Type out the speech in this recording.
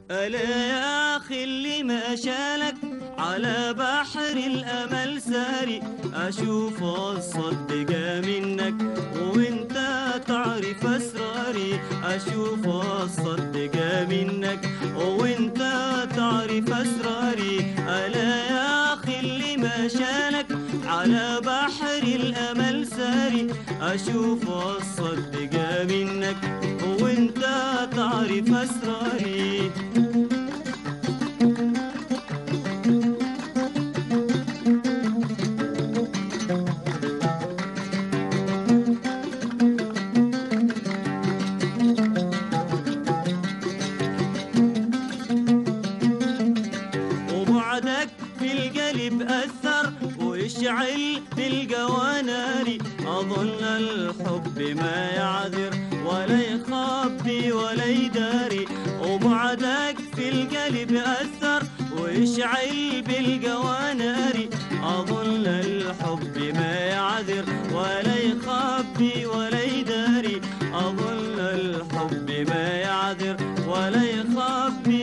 ألا يا أخي اللي ما شالك على بحر الأمل ساري، أشوف الصدقة منك وانت تعرف أسراري، أشوف الصدقة منك وانت تعرف أسراري. ألا يا أخي اللي ما شالك على بحر الأمل ساري، أشوف الصدقة منك وانت تعرف أسراري. وبعدك في القلب أثر ويشعل تلقى ناري، أظن الحب ما يعذر ولا يخبي ولا يداري. وبعدك في القلب أثر ويشعل بالقوى ناري، أظن الحب ما يعذر ولا يخبي ولا يداري، أظن الحب ما يعذر ولا يخبي